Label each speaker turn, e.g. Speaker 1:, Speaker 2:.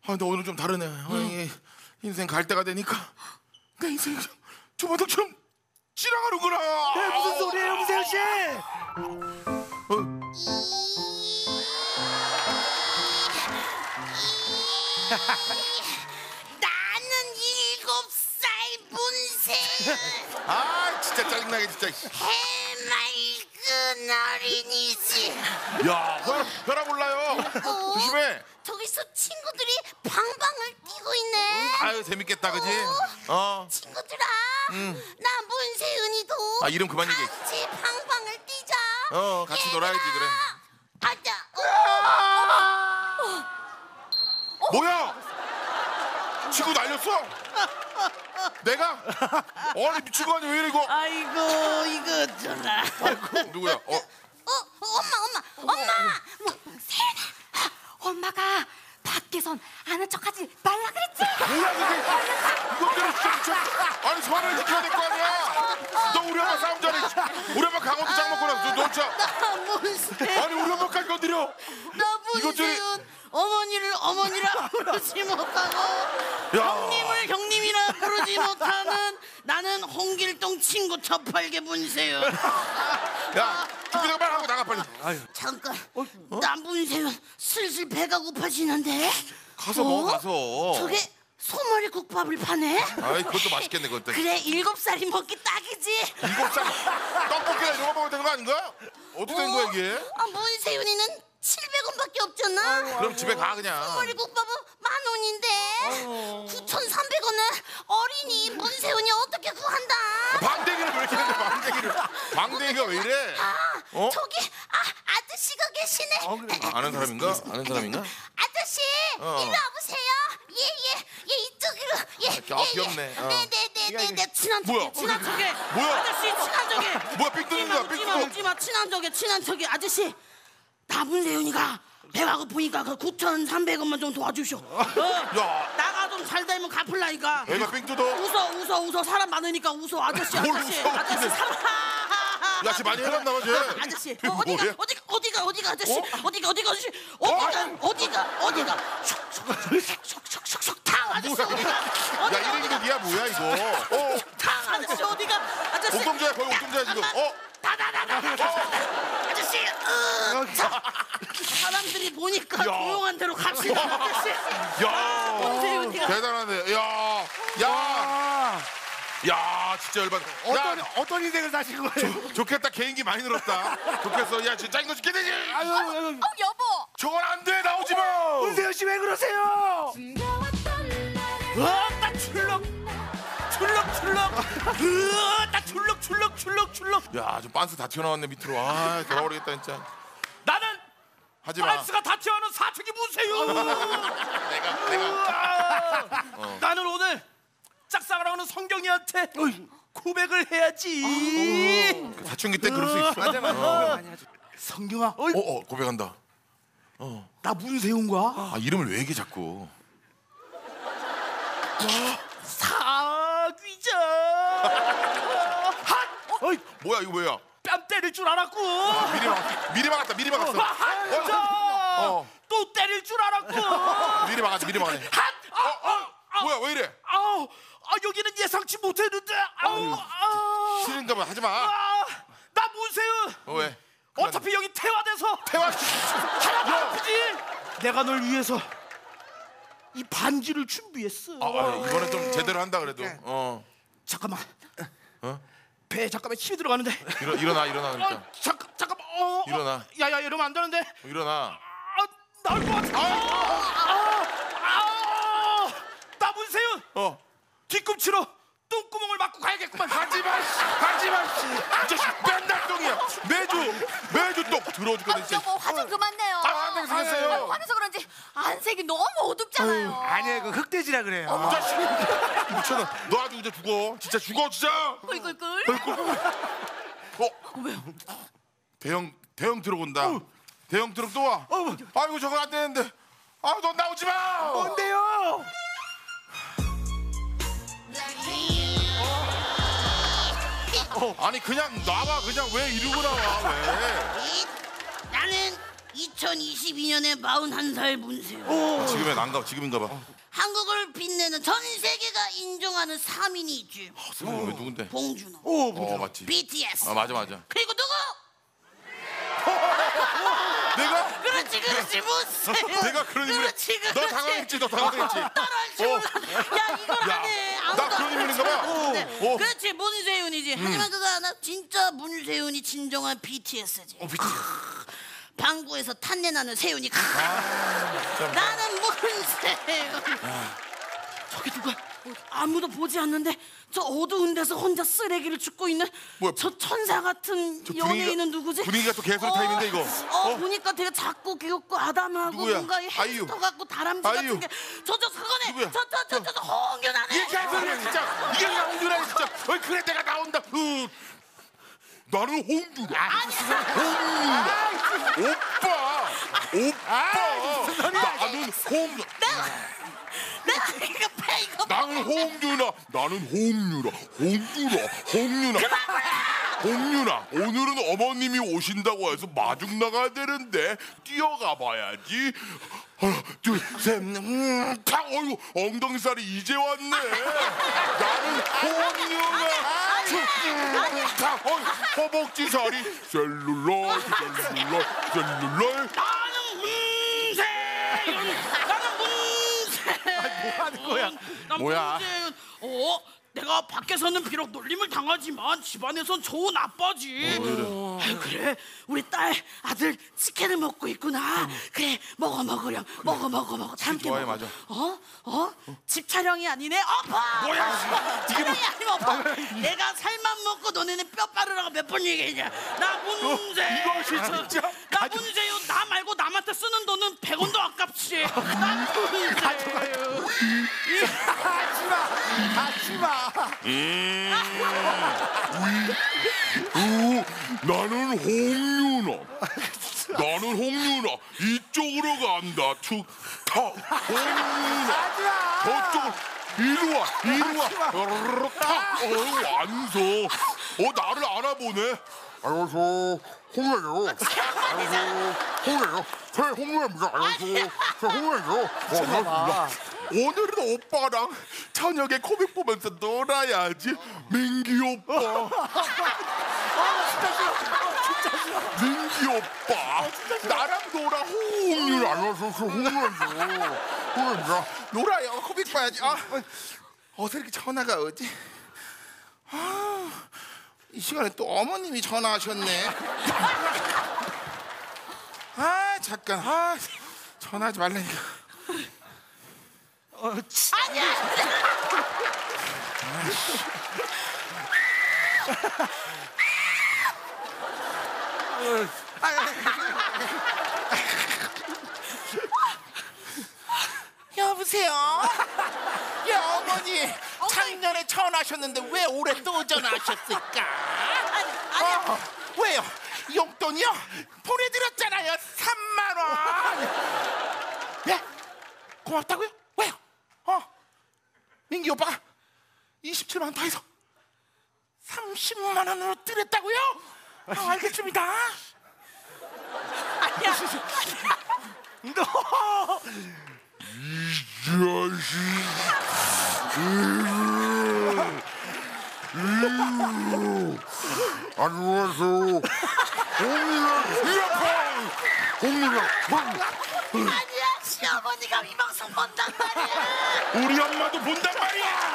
Speaker 1: 근데 오늘 좀 다르네. 인생 갈 때가 되니까 내 인생이 주마등처럼 지나가는구나.
Speaker 2: 무슨 소리예요, 문세윤 씨?
Speaker 3: 나는 7살 문세윤.
Speaker 1: 진짜 짜증나게 진짜.
Speaker 3: 해맑은 어린이지.
Speaker 1: 야, 혈압 올라요. 조심해.
Speaker 3: 저기서 친구들이 방방을 뛰고 있네.
Speaker 1: 아유, 재밌겠다, 그지?
Speaker 3: 친구들아, 나 문세윤이도
Speaker 1: 이름 그만 얘기해.
Speaker 3: 같이 방방을 뛰자.
Speaker 1: 같이 놀아야지, 그래.
Speaker 3: 아자.
Speaker 1: 뭐야? 친구 날렸어? 내가? 아니 미친 거 아니야? 왜 이래 이거?
Speaker 2: 아이고 이거 전화.
Speaker 1: 누구야?
Speaker 3: 엄마.
Speaker 4: 세윤아, 엄마가 밖에선 아는 척하지 말라 그랬지?
Speaker 1: 뭐야 그게? 이것들은 진짜 아니 선을 지켜야 될 거 아니야? 너 우리 엄마 싸움 잘해. 우리 엄마 강원도 짱 먹고 나서 너 진짜.
Speaker 3: 나 문세윤.
Speaker 1: 아니 우리 엄마까지 건드려.
Speaker 3: 나 문세윤. 어머니를 어머니라 부르지 못하고 형님을 형님이라 부르지 못하는 나는 홍길동 친구 저팔계 문세윤.
Speaker 1: 야, 준비가 빨리 하고 나가 빨리.
Speaker 3: 잠깐, 나 문세윤 슬슬 배가 고파지는데.
Speaker 1: 가서 먹어 가서.
Speaker 3: 저게 소머리 국밥을 파네.
Speaker 1: 그것도 맛있겠네 그것도.
Speaker 3: 그래, 7살이 먹기 딱이지.
Speaker 1: 7살 떡볶이나 이런 거 먹어도 되는 거 아닌가? 어떻게 된 거야 이게?
Speaker 3: 문세윤이는 700원밖에 없잖아.
Speaker 1: 그럼 집에 가 그냥.
Speaker 3: 소머리 국밥은 10,000원인데 9,300원은 어린이 문세윤이 어떻게 구한다?
Speaker 1: 방댕이를 왜 이렇게 했는데 방댕이를. 방댕이가 왜 이래?
Speaker 3: 저기 아저씨가 계시네.
Speaker 1: 아는 사람인가? 아는 사람인가?
Speaker 3: 아저씨, 이리 와보세요. 예, 이쪽으로.
Speaker 1: 귀엽네.
Speaker 3: 네네네네. 친한
Speaker 1: 뭐야?
Speaker 3: 척해, 친한 척해.
Speaker 1: 뭐야?
Speaker 3: 아저씨, 친한 척해.
Speaker 1: 뭐야 삑 뜨는 거야 삑 뜨고.
Speaker 3: 웃지마, 친한 척해. 아저씨, 나 문세윤이가 배가 고프니까 그 9,300원만 좀 도와주쇼.
Speaker 1: 야,
Speaker 3: 나가 좀 잘 되면 갚을라니까.
Speaker 1: 애가 삥 뜯어.
Speaker 3: 웃어. 사람 많으니까 웃어. 아저씨.
Speaker 1: 뭘 웃어,
Speaker 3: 아저씨
Speaker 1: 근데.
Speaker 3: 사람.
Speaker 1: 야, 쟤 많이 해봤나 봐, 쟤.
Speaker 3: 아저씨.
Speaker 1: 뭐야?
Speaker 3: 어디가 아저씨. 어디가 아저씨. 어디가. 슉슉슉슉슉슉슉 탕 아저씨.
Speaker 1: 뭐야, 이게. 야, 이런 곡이야 뭐야 이거?
Speaker 3: 탕 아저씨 어디가. 아저씨.
Speaker 1: 옥동자야 거의 옥동자야 지금.
Speaker 3: 아저씨. 사람들이 보니까 조용한 대로 갑시다. 아저씨.
Speaker 1: 야,
Speaker 3: 문세윤이가.
Speaker 1: 대단하네. 야, 진짜 열받아.
Speaker 2: 어떤 인생을 사신 거예요?
Speaker 1: 좋겠다. 개인기 많이 늘었다. 좋겠어. 야, 진짜 짜인 거 죽겠네.
Speaker 4: 여보.
Speaker 1: 저건 안 돼. 나오지 마.
Speaker 2: 문세윤 씨 왜 그러세요?
Speaker 5: 나 출렁.
Speaker 1: 야, 저 빤스 다 튀어나왔네 밑으로. 돌아버리겠다 진짜.
Speaker 5: 나는
Speaker 1: 하지 마.
Speaker 5: 빤스가 다 튀어나온 사춘기 문세윤.
Speaker 1: 내가.
Speaker 5: 나는 오늘 짝사랑을 하는 성경이한테 고백을 해야지.
Speaker 1: 사춘기 때 그럴 수 있어.
Speaker 2: 맞아.
Speaker 5: 성경아,
Speaker 1: 고백한다.
Speaker 5: 나 문세윤과
Speaker 1: 이름을 왜 얘기해 자꾸?
Speaker 5: 사귀자.
Speaker 1: 뭐야 이거 뭐야?
Speaker 5: 뺨 때릴 줄 알았고.
Speaker 1: 미리 막았어.
Speaker 5: 또 때릴 줄 알았고.
Speaker 1: 미리 막았네. 뭐야 왜 이래?
Speaker 5: 여기는 예상치 못했는데.
Speaker 1: 싫은가 봐. 하지 마.
Speaker 5: 나 문세윤.
Speaker 1: 왜?
Speaker 5: 어차피 여기 태화돼서 하나도 아프지. 내가 널 위해서 이 반지를 준비했어.
Speaker 1: 이번엔 좀 제대로 한다 그래도.
Speaker 5: 잠깐만. 배에 잠깐만 힘이 들어가는데.
Speaker 1: 일어나 그러니까.
Speaker 5: 잠깐만.
Speaker 1: 일어나.
Speaker 5: 야야 이러면 안 되는데.
Speaker 1: 일어나.
Speaker 5: 나올 것 같아. 나 문세윤. 뒤꿈치로 똥구멍을 막고 가야겠구만.
Speaker 1: 하지 마. 이 자식 맨날 똥이야. 매주 똥. 더러워 죽겠네 진짜.
Speaker 4: 여보, 화 좀 그만 내요.
Speaker 1: 안되게 생겼어요.
Speaker 4: 화내서 그런지 안색이 너무 어둡잖아요.
Speaker 2: 아니에요, 그 흑돼지라 그래요.
Speaker 1: 이 자식. 미쳤나? 너 아주 이제 죽어. 진짜 죽어 진짜.
Speaker 4: 꿀꿀꿀.
Speaker 1: 왜요? 대형 들어온다. 대형 트럭 또 와. 아이고 저거 안 되는데. 너 나오지 마.
Speaker 2: 뭔데요?
Speaker 1: 아니 그냥 나와. 그냥 왜 이러고 나와 왜?
Speaker 3: 나는 2022년에 41살 문세윤.
Speaker 1: 지금의 난가 지금인가 봐.
Speaker 3: 한국을 빛내는 전 세계가 인정하는 3인이 있지.
Speaker 1: 승민이 왜 누군데?
Speaker 3: 봉준호,
Speaker 1: 맞지.
Speaker 3: BTS.
Speaker 1: 맞아.
Speaker 3: 그리고 누구?
Speaker 1: 내가
Speaker 3: 그렇지 문세윤.
Speaker 1: 내가 그런 인물.
Speaker 3: 그렇지.
Speaker 1: 너 당황했지. 따라할 줄 몰라.
Speaker 3: 야 이걸
Speaker 1: 야,
Speaker 3: 하네.
Speaker 1: 나 그런 인물인가 봐.
Speaker 3: 그렇지 문세윤이지. 하지만 그거 하나 진짜 문세윤이 진정한 BTS지. 방구에서 탄내 나는 세윤이. 나는 문세윤. 저기 누가 아무도 보지 않는데 저 어두운 데서 혼자 쓰레기를 줍고 있는
Speaker 1: 뭐야?
Speaker 3: 저 천사 같은
Speaker 1: 저
Speaker 3: 연예인은 누구지?
Speaker 1: 분위기가 또 개소리 타임인데 이거.
Speaker 3: 보니까 되게 작고 귀엽고 아담하고
Speaker 1: 누구야?
Speaker 3: 뭔가
Speaker 1: 아이유.
Speaker 3: 햄스터 같고 다람쥐
Speaker 1: 아이유.
Speaker 3: 같은 게 저저 그거네.
Speaker 1: 누구야?
Speaker 3: 저 홍윤아네.
Speaker 1: 이게 개소리야 진짜. 이게 그냥 홍준아 진짜. 그래 내가 나온다. 나는 홍준아. 오빠. 나는 홍준아.
Speaker 3: 내가 이거 패 이거.
Speaker 1: 나는 홍준아. 홍윤아, 오늘은 어머님이 오신다고 해서 마중 나가야 되는데 뛰어가 봐야지. 하나, 둘, 셋, 탁, 어이구, 엉덩이살이 이제 왔네. 나는 홍윤아. 탁, 허벅지 살이 셀룰라이트.
Speaker 3: 나는 문세윤.
Speaker 2: 뭐 하는 거야?
Speaker 3: 난
Speaker 1: 뭐야?
Speaker 3: 문세윤. 내가 밖에서는 비록 놀림을 당하지만 집안에선 좋은 아빠지. 아유, 그래 우리 딸 아들 치킨을 먹고 있구나. 그래 먹어 다 함께
Speaker 1: 좋아해,
Speaker 3: 먹어.
Speaker 1: 맞아.
Speaker 3: 집 촬영이 아니네. 뭐야? 촬영이 아니면 오빠. 내가 살만 먹고 너네는 뼈 빠르라고 몇 번 얘기했냐. 나 문세윤.
Speaker 1: 이것이 진짜
Speaker 3: 나 문세윤. 나 말고 남한테 쓰는 돈은 100원도 아깝지. 나 문세윤.
Speaker 2: 하지마.
Speaker 1: 나는 홍윤아. 이쪽으로 간다. 툭탁. 홍윤아. 저쪽으로. 이리 와. 탁. 완성. 나를 알아보네. 안녕하세요. 홍윤아요. 홍윤아입니다. 안녕하세요. 홍윤아요. 반갑습니다. 오늘은 오빠랑 저녁에 코믹 보면서 놀아야지. 민기 오빠. 민기 오빠. 나랑 놀아. 홍윤아. 안녕하세요. 홍윤아요. 놀아요. 코믹 봐야지. 어서 이렇게 전화가 오지? 이 시간에 또 어머님이 전화하셨네. 잠깐. 전화하지 말라니까.
Speaker 5: 여보세요? 예, 어머니. 작년에 전화하셨는데 왜 올해 또 전화하셨을까? 왜요? 용돈이요? 보내드렸잖아요. 3만 원. 예? 고맙다고요? 왜요? 민기 오빠가 27만 원 더해서 30만 원으로 드렸다고요? 알겠습니다.
Speaker 3: 아니야.
Speaker 2: 너.
Speaker 1: 안녕하세요. 홍윤아.
Speaker 3: 아니야. 시어머니가 이 방송 본단 말이야.
Speaker 1: 우리 엄마도 본단 말이야.